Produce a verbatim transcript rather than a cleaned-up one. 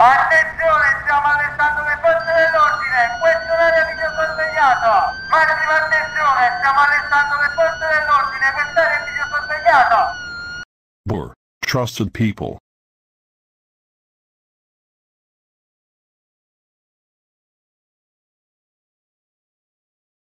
Attenzione, stiamo allertando le forze dell'ordine, questo è un'area videosorvegliata. Massima attenzione, stiamo allertando le forze dell'ordine, quest'area è videosorvegliata. More trusted people.